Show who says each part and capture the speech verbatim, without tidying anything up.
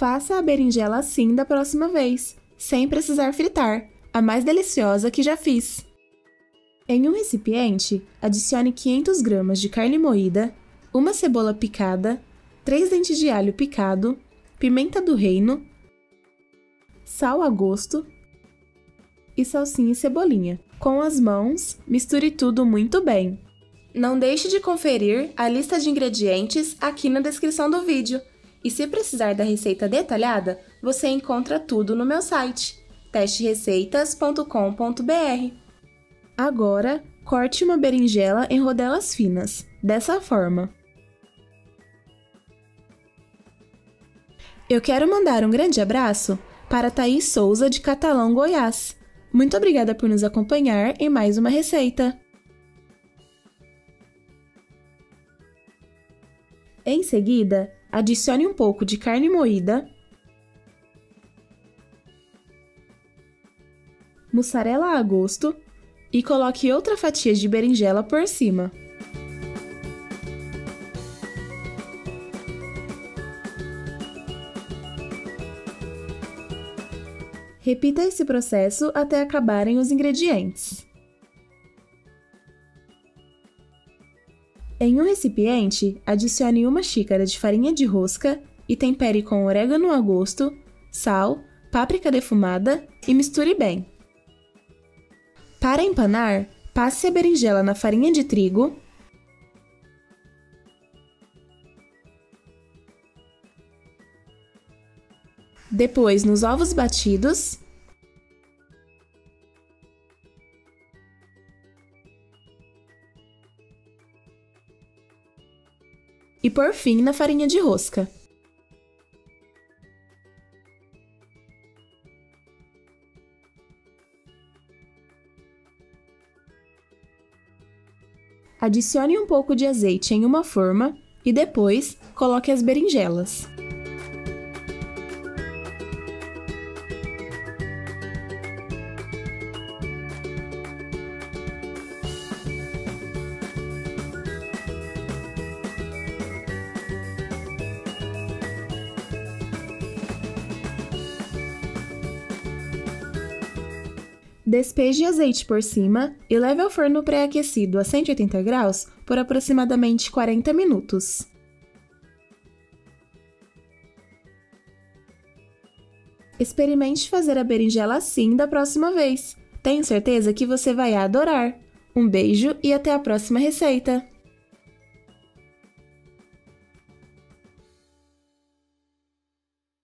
Speaker 1: Faça a berinjela assim da próxima vez, sem precisar fritar, a mais deliciosa que já fiz. Em um recipiente, adicione quinhentas gramas de carne moída, uma cebola picada, três dentes de alho picado, pimenta do reino, sal a gosto e salsinha e cebolinha. Com as mãos, misture tudo muito bem. Não deixe de conferir a lista de ingredientes aqui na descrição do vídeo. E se precisar da receita detalhada, você encontra tudo no meu site, teste receitas ponto com ponto br. Agora, corte uma berinjela em rodelas finas, dessa forma. Eu quero mandar um grande abraço para Thaís Souza, de Catalão, Goiás. Muito obrigada por nos acompanhar em mais uma receita. Em seguida, adicione um pouco de carne moída, mussarela a gosto e coloque outra fatia de berinjela por cima. Repita esse processo até acabarem os ingredientes. Em um recipiente, adicione uma xícara de farinha de rosca e tempere com orégano a gosto, sal, páprica defumada e misture bem. Para empanar, passe a berinjela na farinha de trigo, depois nos ovos batidos e, por fim, na farinha de rosca. Adicione um pouco de azeite em uma forma e depois coloque as berinjelas. Despeje azeite por cima e leve ao forno pré-aquecido a cento e oitenta graus por aproximadamente quarenta minutos. Experimente fazer a berinjela assim da próxima vez. Tenho certeza que você vai adorar! Um beijo e até a próxima receita!